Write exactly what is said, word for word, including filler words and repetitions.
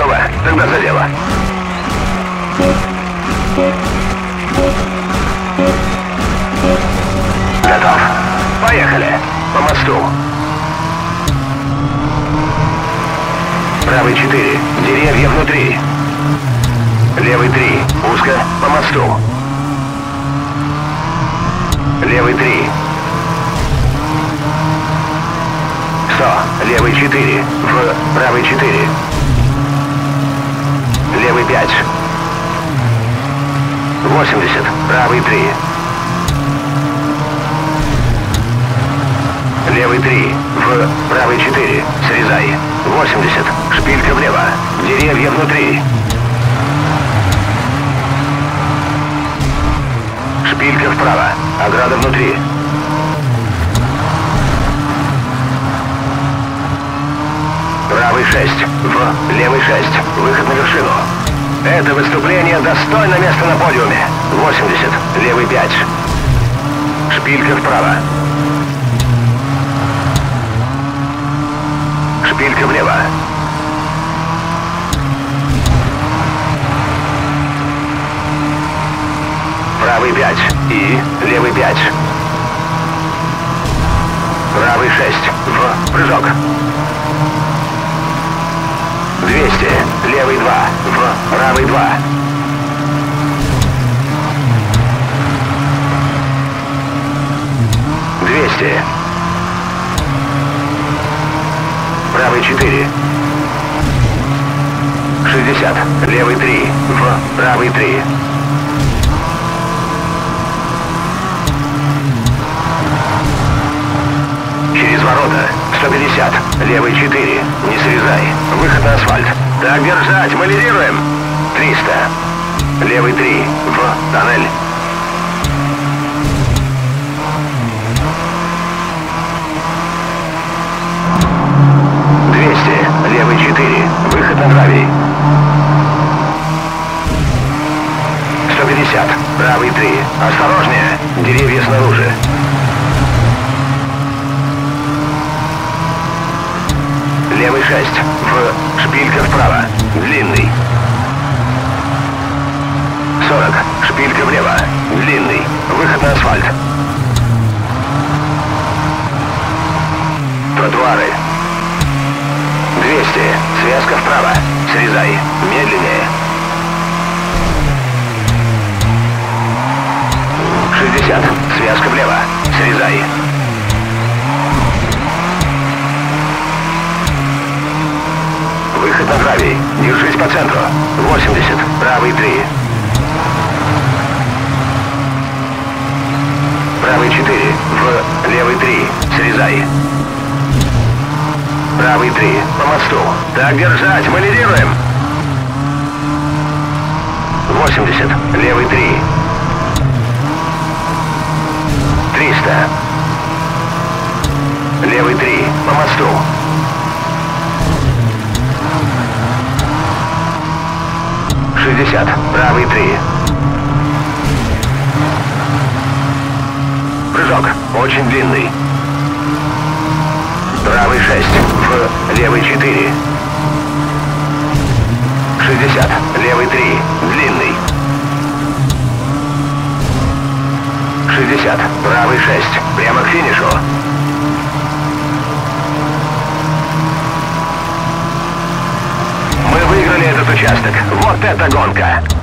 Готово. Тогда за дело. Готов. Поехали. По мосту. Правый четыре. Деревья внутри. Левый три. Узко. По мосту. Левый три. сто. Левый четыре. В правый четыре. Левый пять. восемьдесят. Правый три. Левый три. В правый четыре. Срезай. восемьдесят. Шпилька влево. Деревья внутри. Шпилька вправо. Ограда внутри. Правый шесть. В левый шесть. Выход на вершину. Это выступление достойно места на подиуме. восемьдесят. Левый пять. Шпилька вправо. Шпилька влево. Правый пять. И левый пять. Правый шесть. В прыжок. двести. Левый два. В правый два. двести. Правый четыре. шестьдесят. Левый три. В правый три. Через ворота. сто пятьдесят. Левый четыре. Не срезай. Выход на асфальт. Так держать. Мы лидируем. триста. Левый три. В тоннель. двести. Левый четыре. Выход на гравий. сто пятьдесят. Правый три. Осторожнее. Деревья снаружи. Левый шесть. В шпилька вправо. Длинный. сорок. Шпилька влево. Длинный. Выход на асфальт. Тротуары. двести. Связка вправо. Срезай. Медленнее. шестьдесят. Связка влево. Срезай. Выход на гравий. Держись по центру. восемьдесят. Правый три. Правый четыре. В левый три. Срезай. Правый три. По мосту. Так держать. Мы лидируем. восемьдесят. Левый три. триста. Левый три. По мосту. шестьдесят. Правый три. Прыжок. Очень длинный. Правый шесть. В левый четыре. шестьдесят. Левый три. Длинный. шестьдесят. Правый шесть. Прямо к финишу. Мы выиграли этот участок. Вот это гонка!